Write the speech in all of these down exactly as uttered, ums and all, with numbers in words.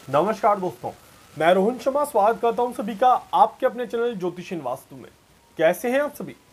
नमस्कार दोस्तों, मैं रोहन शर्मा स्वागत करता हूं सभी का आपके अपने चैनल ज्योतिषीन वास्तु में। कैसे हैं आप सभी?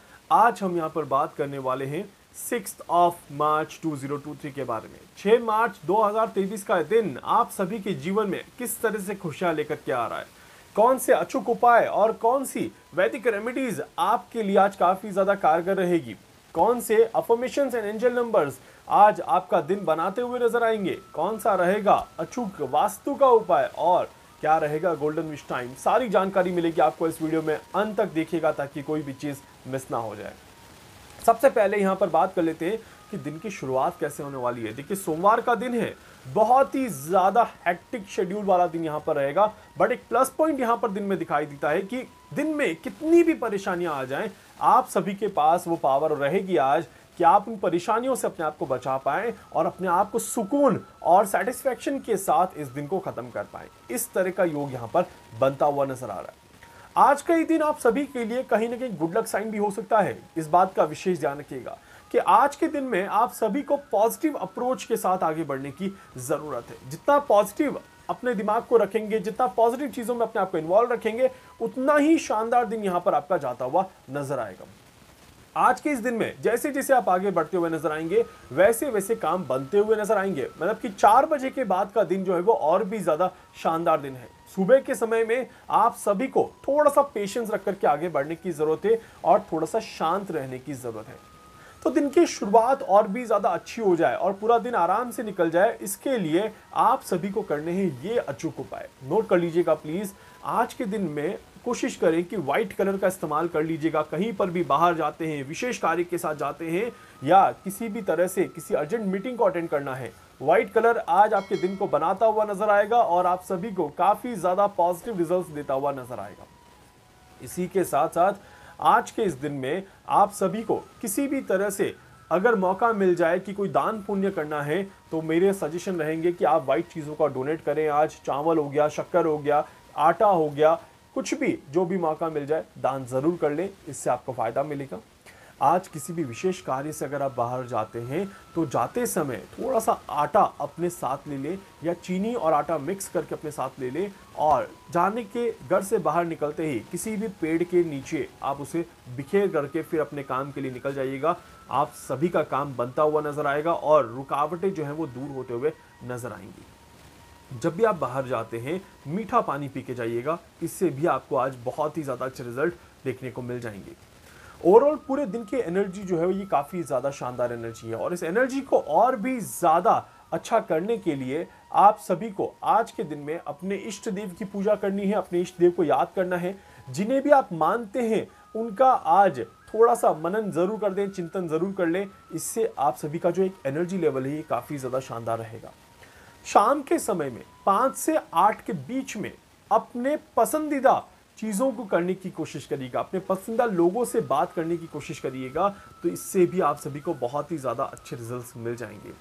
आज हम यहां पर बात करने वाले हैं सिक्स्थ ऑफ मार्च दो हज़ार तेईस के बारे में। छह मार्च दो हज़ार तेईस का दिन आप सभी के जीवन में किस तरह से खुशियां लेकर के आ रहा है, कौन से अचूक उपाय और कौन सी वैदिक रेमेडीज आपके लिए आज काफी ज्यादा कारगर रहेगी, कौन से अफर्मेशंस एंड एंजल नंबर्स आज आपका दिन बनाते हुए नजर आएंगे, कौन सा रहेगा अचूक वास्तु का उपाय और क्या रहेगा गोल्डन विश टाइम, सारी जानकारी मिलेगी आपको इस वीडियो में। अंत तक देखिएगा ताकि कोई भी चीज मिस ना हो जाए। सबसे पहले यहां पर बात कर लेते हैं कि दिन की शुरुआत कैसे होने वाली है। देखिए, सोमवार का दिन है, बहुत ही ज्यादा हेक्टिक शेड्यूल वाला दिन यहां पर रहेगा, बट एक प्लस पॉइंट यहां पर दिन में दिखाई देता है कि दिन में कितनी भी परेशानियां आ जाएं, आप सभी के पास वो पावर रहेगी आज कि आप उन परेशानियों से अपने आप को बचा पाएं और अपने आप को सुकून और सेटिस्फेक्शन के साथ इस दिन को खत्म कर पाएं। इस तरह का योग यहां पर बनता हुआ नजर आ रहा है। आज का ये दिन आप सभी के लिए कहीं ना कहीं गुड लक साइन भी हो सकता है। इस बात का विशेष ध्यान रखिएगा कि आज के दिन में आप सभी को पॉजिटिव अप्रोच के साथ आगे बढ़ने की जरूरत है। जितना पॉजिटिव अपने दिमाग को रखेंगे, जितना पॉजिटिव चीजों में अपने आप को इन्वॉल्व रखेंगे, उतना ही शानदार दिन यहां पर आपका जाता हुआ नजर आएगा। आज के इस दिन में जैसे जैसे आप आगे बढ़ते हुए नजर आएंगे, वैसे वैसे काम बनते हुए नजर आएंगे। मतलब कि चार बजे के बाद का दिन जो है वो और भी ज्यादा शानदार दिन है। सुबह के समय में आप सभी को थोड़ा सा पेशेंस रख करके आगे बढ़ने की जरूरत है और थोड़ा सा शांत रहने की जरूरत है, तो दिन की शुरुआत और भी ज्यादा अच्छी हो जाए और पूरा दिन आराम से निकल जाए। इसके लिए आप सभी को करने हैं ये अचूक उपाय। नोट कर लीजिएगा प्लीज। आज के दिन में कोशिश करें कि व्हाइट कलर का इस्तेमाल कर लीजिएगा। कहीं पर भी बाहर जाते हैं, विशेष कार्य के साथ जाते हैं या किसी भी तरह से किसी अर्जेंट मीटिंग को अटेंड करना है, व्हाइट कलर आज आपके दिन को बनाता हुआ नजर आएगा और आप सभी को काफी ज्यादा पॉजिटिव रिजल्ट्स देता हुआ नजर आएगा। इसी के साथ साथ आज के इस दिन में आप सभी को किसी भी तरह से अगर मौका मिल जाए कि कोई दान पुण्य करना है, तो मेरे सजेशन रहेंगे कि आप व्हाइट चीज़ों का डोनेट करें। आज चावल हो गया, शक्कर हो गया, आटा हो गया, कुछ भी जो भी मौका मिल जाए दान जरूर कर लें, इससे आपको फायदा मिलेगा। आज किसी भी विशेष कार्य से अगर आप बाहर जाते हैं तो जाते समय थोड़ा सा आटा अपने साथ ले लें या चीनी और आटा मिक्स करके अपने साथ ले लें और जाने के घर से बाहर निकलते ही किसी भी पेड़ के नीचे आप उसे बिखेर करके फिर अपने काम के लिए निकल जाइएगा। आप सभी का काम बनता हुआ नजर आएगा और रुकावटें जो हैं वो दूर होते हुए नजर आएंगी। जब भी आप बाहर जाते हैं मीठा पानी पी के जाइएगा, इससे भी आपको आज बहुत ही ज़्यादा अच्छे रिजल्ट देखने को मिल जाएंगे। ओवरऑल पूरे दिन की एनर्जी जो है ये काफ़ी ज़्यादा शानदार एनर्जी है और इस एनर्जी को और भी ज़्यादा अच्छा करने के लिए आप सभी को आज के दिन में अपने इष्ट देव की पूजा करनी है, अपने इष्ट देव को याद करना है। जिन्हें भी आप मानते हैं उनका आज थोड़ा सा मनन जरूर कर दें, चिंतन जरूर कर लें। इससे आप सभी का जो एक एनर्जी लेवल है ये काफ़ी ज़्यादा शानदार रहेगा। शाम के समय में पाँच से आठ के बीच में अपने पसंदीदा चीज़ों को करने की कोशिश करिएगा, अपने पसंदीदा लोगों से बात करने की कोशिश करिएगा, तो इससे भी आप सभी को बहुत ही ज़्यादा अच्छे रिजल्ट्स मिल जाएंगे।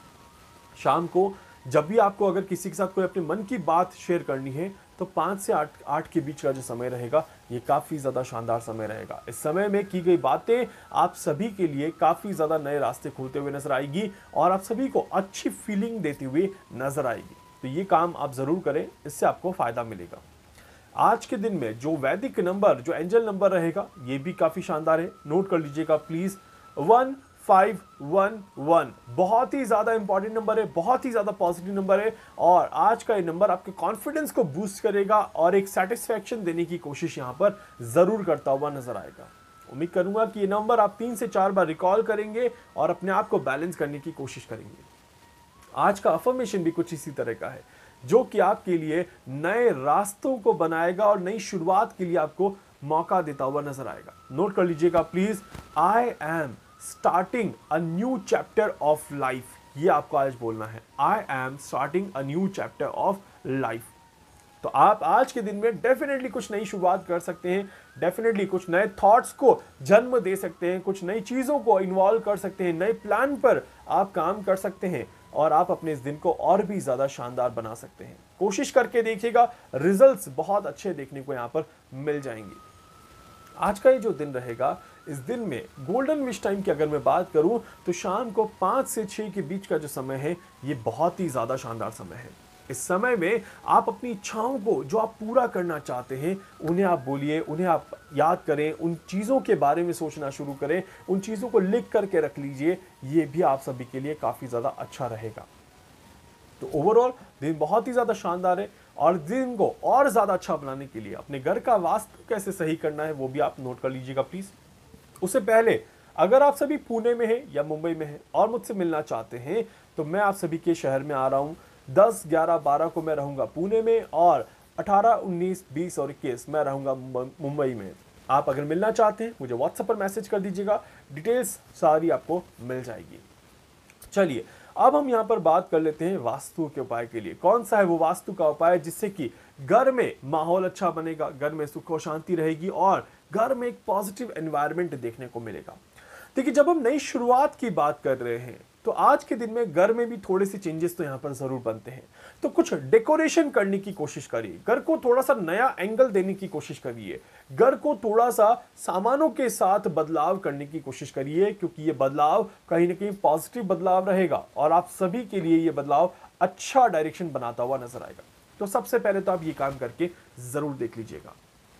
शाम को जब भी आपको अगर किसी के साथ कोई अपने मन की बात शेयर करनी है तो पाँच से आठ आठ के बीच का जो समय रहेगा ये काफ़ी ज़्यादा शानदार समय रहेगा। इस समय में की गई बातें आप सभी के लिए काफ़ी ज़्यादा नए रास्ते खोलते हुए नजर आएगी और आप सभी को अच्छी फीलिंग देती हुई नजर आएगी। तो ये काम आप ज़रूर करें, इससे आपको फ़ायदा मिलेगा। आज के दिन में जो वैदिक नंबर, जो एंजल नंबर रहेगा ये भी काफ़ी शानदार है। नोट कर लीजिएगा please, one five one one बहुत ही ज़्यादा इंपॉर्टेंट नंबर है, बहुत ही ज़्यादा पॉजिटिव नंबर है और आज का ये नंबर आपके कॉन्फिडेंस को बूस्ट करेगा और एक सेटिस्फैक्शन देने की कोशिश यहाँ पर ज़रूर करता हुआ नजर आएगा। उम्मीद करूँगा कि ये नंबर आप तीन से चार बार रिकॉल करेंगे और अपने आप को बैलेंस करने की कोशिश करेंगे। आज का अफर्मेशन भी कुछ इसी तरह का है जो कि आपके लिए नए रास्तों को बनाएगा और नई शुरुआत के लिए आपको मौका देता हुआ नजर आएगा। नोट कर लीजिएगा please, I am starting a new chapter of life. ये आपको आज बोलना है, I am starting a new chapter of life. तो आप आज के दिन में डेफिनेटली कुछ नई शुरुआत कर सकते हैं, डेफिनेटली कुछ नए थॉट्स को जन्म दे सकते हैं, कुछ नई चीज़ों को इन्वॉल्व कर सकते हैं, नए प्लान पर आप काम कर सकते हैं और आप अपने इस दिन को और भी ज़्यादा शानदार बना सकते हैं। कोशिश करके देखिएगा, रिजल्ट्स बहुत अच्छे देखने को यहाँ पर मिल जाएंगे। आज का ये जो दिन रहेगा, इस दिन में गोल्डन विश टाइम की अगर मैं बात करूं तो शाम को पाँच से छः के बीच का जो समय है ये बहुत ही ज़्यादा शानदार समय है। इस समय में आप अपनी इच्छाओं को जो आप पूरा करना चाहते हैं उन्हें आप बोलिए, उन्हें आप याद करें, उन चीज़ों के बारे में सोचना शुरू करें, उन चीज़ों को लिख करके रख लीजिए। ये भी आप सभी के लिए काफ़ी ज़्यादा अच्छा रहेगा। तो ओवरऑल दिन बहुत ही ज़्यादा शानदार है और दिन को और ज़्यादा अच्छा बनाने के लिए अपने घर का वास्तु कैसे सही करना है वो भी आप नोट कर लीजिएगा प्लीज़। उससे पहले अगर आप सभी पुणे में हैं या मुंबई में हैं और मुझसे मिलना चाहते हैं तो मैं आप सभी के शहर में आ रहा हूँ। दस, ग्यारह, बारह को मैं रहूँगा पुणे में और अठारह, उन्नीस, बीस और इक्कीस मैं रहूँगा मुंबई में। आप अगर मिलना चाहते हैं मुझे व्हाट्सएप पर मैसेज कर दीजिएगा, डिटेल्स सारी आपको मिल जाएगी। चलिए अब हम यहाँ पर बात कर लेते हैं वास्तु के उपाय के लिए। कौन सा है वो वास्तु का उपाय जिससे कि घर में माहौल अच्छा बनेगा, घर में सुख और शांति रहेगी और घर में एक पॉजिटिव एनवायरनमेंट देखने को मिलेगा। देखिए जब हम नई शुरुआत की बात कर रहे हैं तो आज के दिन में घर में भी थोड़े से चेंजेस तो यहाँ पर जरूर बनते हैं। तो कुछ डेकोरेशन करने की कोशिश करिए, घर को थोड़ा सा नया एंगल देने की कोशिश करिए, घर को थोड़ा सा सामानों के साथ बदलाव करने की कोशिश करिए, क्योंकि ये बदलाव कहीं ना कहीं पॉजिटिव बदलाव रहेगा और आप सभी के लिए ये बदलाव अच्छा डायरेक्शन बनाता हुआ नजर आएगा। तो सबसे पहले तो आप ये काम करके जरूर देख लीजिएगा।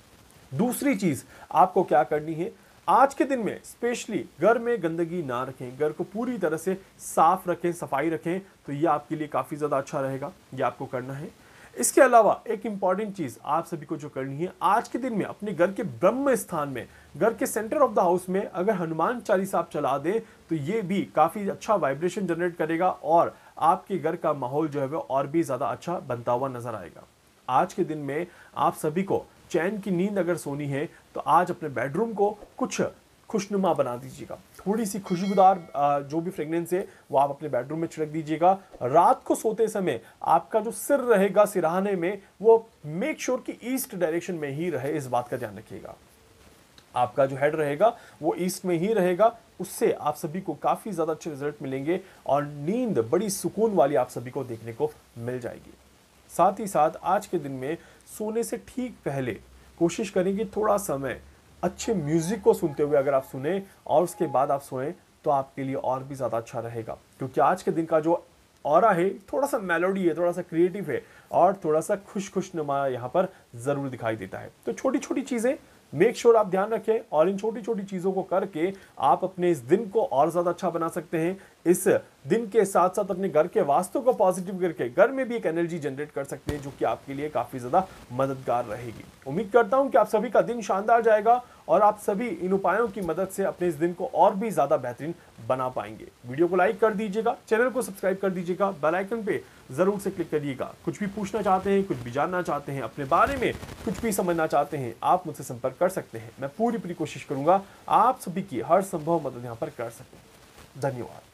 दूसरी चीज आपको क्या करनी है, आज के दिन में स्पेशली घर में गंदगी ना रखें, घर को पूरी तरह से साफ रखें, सफाई रखें, तो ये आपके लिए काफ़ी ज़्यादा अच्छा रहेगा, ये आपको करना है। इसके अलावा एक इंपॉर्टेंट चीज़ आप सभी को जो करनी है, आज के दिन में अपने घर के ब्रह्म स्थान में, घर के सेंटर ऑफ द हाउस में अगर हनुमान चालीसा आप चला दें तो ये भी काफ़ी अच्छा वाइब्रेशन जनरेट करेगा और आपके घर का माहौल जो है वो और भी ज़्यादा अच्छा बनता हुआ नजर आएगा। आज के दिन में आप सभी को चैन की नींद अगर सोनी है तो आज अपने बेडरूम को कुछ खुशनुमा बना दीजिएगा। थोड़ी सी खुशबूदार जो भी फ्रेग्रेंस है वो आप अपने बेडरूम में छिड़क दीजिएगा। रात को सोते समय आपका जो सिर रहेगा सिरहाने में वो मेक श्योर कि ईस्ट डायरेक्शन में ही रहे, इस बात का ध्यान रखिएगा। आपका जो हेड रहेगा वो ईस्ट में ही रहेगा, उससे आप सभी को काफ़ी ज़्यादा अच्छे रिजल्ट मिलेंगे और नींद बड़ी सुकून वाली आप सभी को देखने को मिल जाएगी। साथ ही साथ आज के दिन में सोने से ठीक पहले कोशिश करेंगे थोड़ा समय अच्छे म्यूजिक को सुनते हुए अगर आप सुने और उसके बाद आप सोएं तो आपके लिए और भी ज़्यादा अच्छा रहेगा, क्योंकि आज के दिन का जो ऑरा है थोड़ा सा मेलोडी है, थोड़ा सा क्रिएटिव है और थोड़ा सा खुश खुश नुमा यहाँ पर ज़रूर दिखाई देता है। तो छोटी छोटी चीज़ें मेक श्योर आप ध्यान रखें और इन छोटी छोटी चीज़ों को करके आप अपने इस दिन को और ज़्यादा अच्छा बना सकते हैं। इस दिन के साथ साथ अपने घर के वास्तु को पॉजिटिव करके घर में भी एक एनर्जी जनरेट कर सकते हैं जो कि आपके लिए काफ़ी ज़्यादा मददगार रहेगी। उम्मीद करता हूं कि आप सभी का दिन शानदार जाएगा और आप सभी इन उपायों की मदद से अपने इस दिन को और भी ज़्यादा बेहतरीन बना पाएंगे। वीडियो को लाइक कर दीजिएगा, चैनल को सब्सक्राइब कर दीजिएगा, बेल आइकन पे ज़रूर से क्लिक करिएगा। कुछ भी पूछना चाहते हैं, कुछ भी जानना चाहते हैं, अपने बारे में कुछ भी समझना चाहते हैं, आप मुझसे संपर्क कर सकते हैं। मैं पूरी पूरी कोशिश करूंगा आप सभी की हर संभव मदद यहाँ पर कर सकूँ। धन्यवाद।